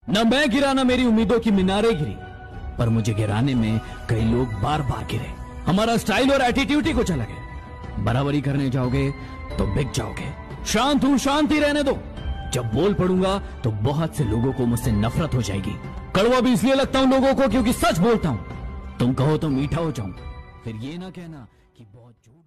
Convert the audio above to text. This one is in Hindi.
न मैं गिरा न मेरी उम्मीदों की मीनारें गिरी, पर मुझे गिराने में कई लोग बार बार गिरे। हमारा स्टाइल और एटीट्यूड ही कुछ अलग है। बराबरी करने जाओगे तो बिक जाओगे। शांत हूं, शांति रहने दो। जब बोल पड़ूंगा तो बहुत से लोगों को मुझसे नफरत हो जाएगी। कड़वा भी इसलिए लगता हूं लोगों को क्योंकि सच बोलता हूं। तुम कहो तो मीठा हो जाऊं, फिर ये ना कहना कि बहुत